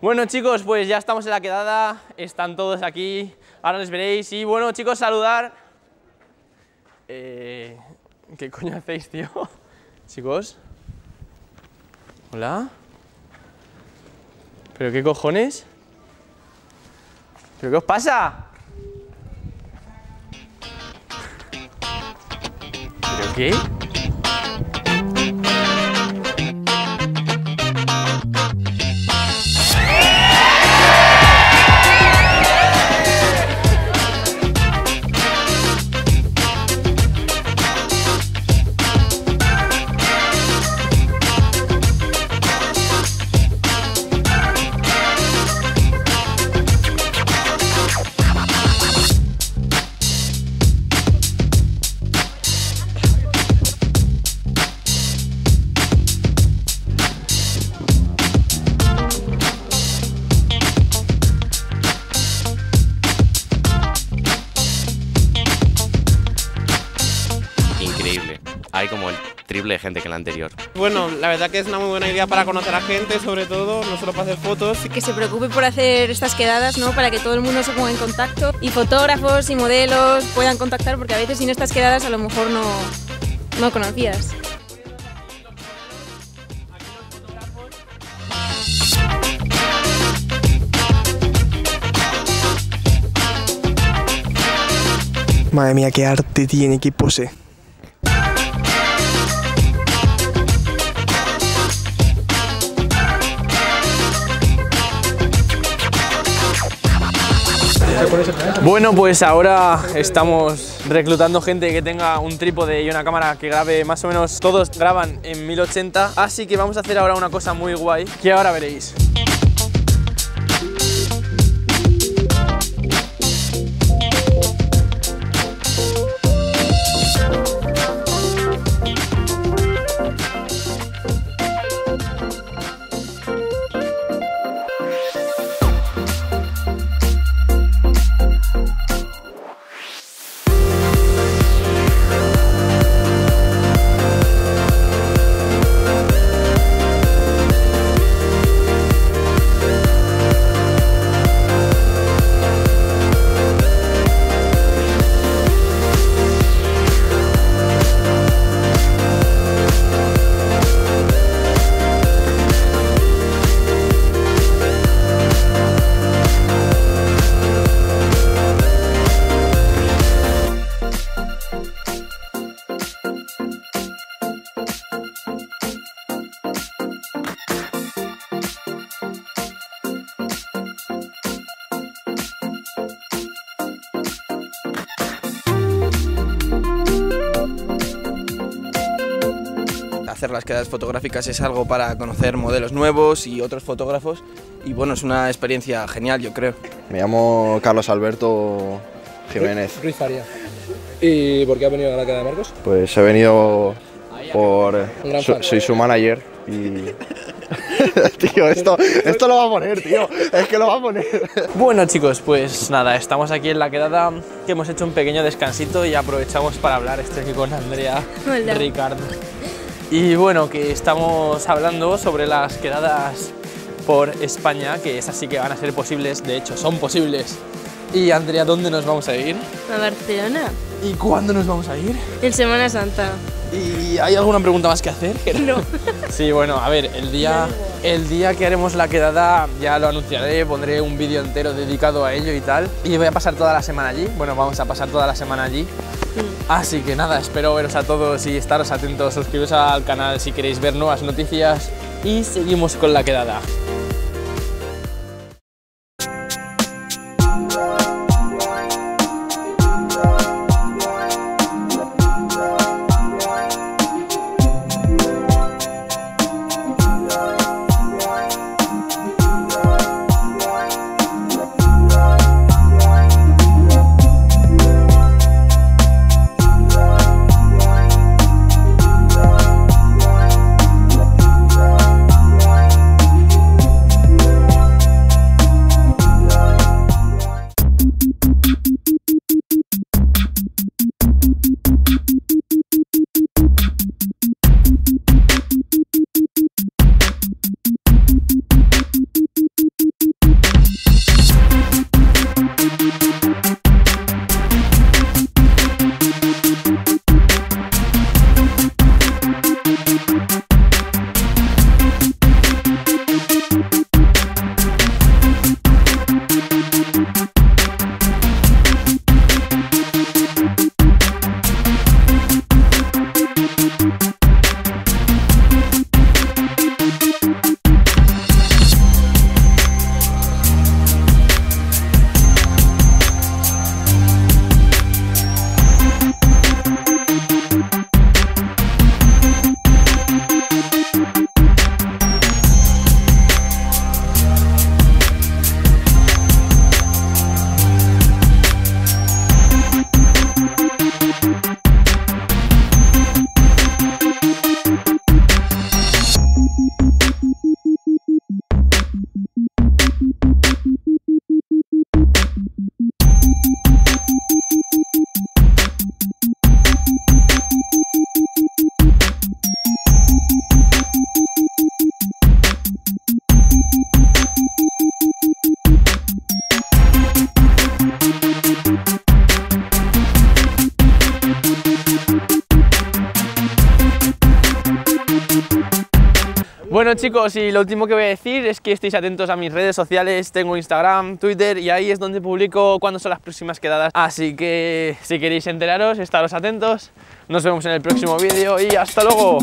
Bueno chicos, pues ya estamos en la quedada, están todos aquí, ahora les veréis. Y bueno chicos, saludar. ¿Qué coño hacéis, tío? Chicos. Hola. ¿Pero qué cojones? ¿Pero qué os pasa? ¿Pero qué? Increíble. Hay como el triple de gente que la anterior. Bueno, la verdad que es una muy buena idea para conocer a gente, sobre todo, no solo para hacer fotos. Que se preocupe por hacer estas quedadas, ¿no? Para que todo el mundo se ponga en contacto y fotógrafos y modelos puedan contactar, porque a veces sin estas quedadas a lo mejor no conocías. Madre mía, qué arte tiene, qué pose. Bueno, pues ahora estamos reclutando gente que tenga un trípode y una cámara que grabe más o menos, todos graban en 1080, así que vamos a hacer ahora una cosa muy guay, que ahora veréis. Hacer las quedadas fotográficas es algo para conocer modelos nuevos y otros fotógrafos y bueno, es una experiencia genial, yo creo. Me llamo Carlos Alberto Jiménez. Ruiz Faría. ¿Y por qué ha venido a la quedada de Marcos? Pues he venido por... soy su manager y... Tío, esto lo va a poner, tío. Es que lo va a poner. Bueno chicos, pues nada, estamos aquí en la quedada, que hemos hecho un pequeño descansito y aprovechamos para hablar. Estoy aquí con Andrea, Hola. Ricardo. Y bueno, que estamos hablando sobre las quedadas por España, que esas sí que van a ser posibles, de hecho son posibles. Y Andrea, ¿dónde nos vamos a ir? A Barcelona. ¿Y cuándo nos vamos a ir? En Semana Santa. ¿Y hay alguna pregunta más que hacer? No. Sí, bueno, a ver, el día que haremos la quedada ya lo anunciaré, pondré un vídeo entero dedicado a ello y tal. Y voy a pasar toda la semana allí, bueno, vamos a pasar toda la semana allí. Así que nada, espero veros a todos y estaros atentos, suscribiros al canal si queréis ver nuevas noticias y seguimos con la quedada. Bueno chicos, y lo último que voy a decir es que estéis atentos a mis redes sociales. Tengo Instagram, Twitter y ahí es donde publico cuándo son las próximas quedadas. Así que si queréis enteraros, estaros atentos. Nos vemos en el próximo vídeo y hasta luego.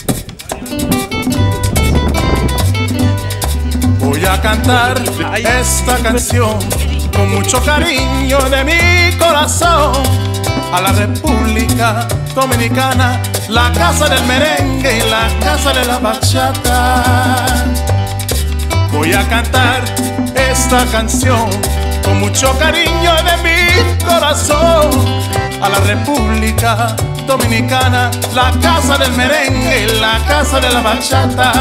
Voy a cantar esta canción con mucho cariño de mi corazón a la República Dominicana, la casa del merengue y la casa de la bachata. Voy a cantar esta canción con mucho cariño de mi corazón a la República Dominicana, la casa del merengue y la casa de la bachata.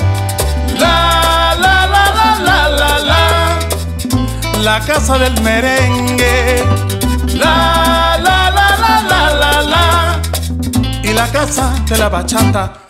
La casa del merengue, la y la casa de la bachata.